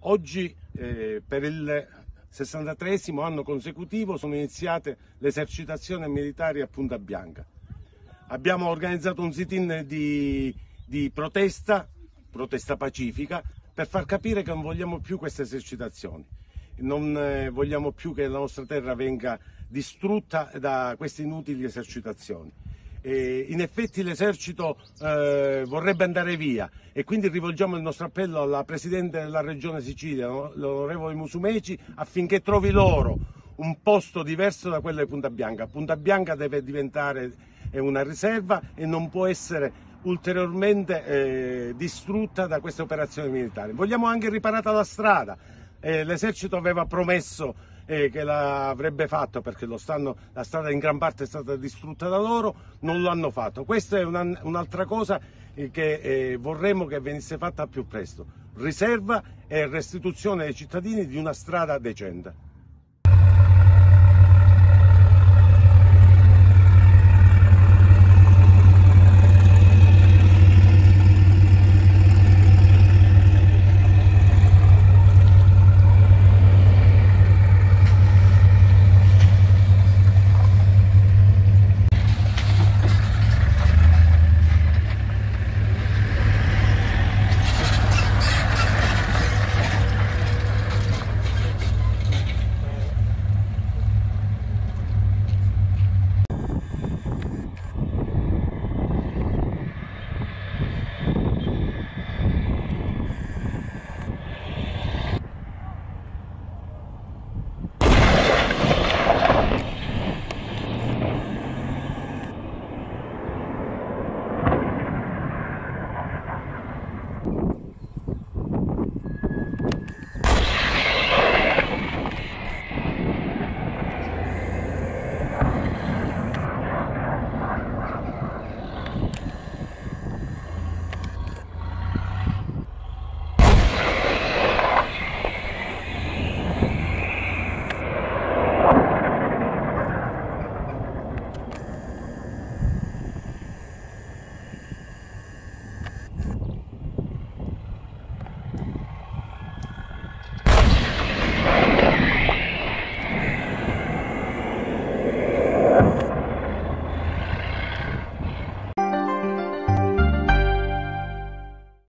Oggi per il 63esimo anno consecutivo sono iniziate le esercitazioni militari a Punta Bianca. Abbiamo organizzato un sit-in di protesta pacifica, per far capire che non vogliamo più queste esercitazioni, non vogliamo più che la nostra terra venga distrutta da queste inutili esercitazioni. In effetti l'esercito vorrebbe andare via e quindi rivolgiamo il nostro appello alla Presidente della Regione Sicilia, l'onorevole Musumeci, affinché trovi loro un posto diverso da quello di Punta Bianca. Punta Bianca deve diventare una riserva e non può essere ulteriormente distrutta da queste operazioni militari. Vogliamo anche riparata la strada. L'esercito aveva promesso che l'avrebbe fatto, perché la strada in gran parte è stata distrutta da loro, non lo hanno fatto. Questa è un'altra cosa che vorremmo che venisse fatta al più presto: riserva e restituzione ai cittadini di una strada decente.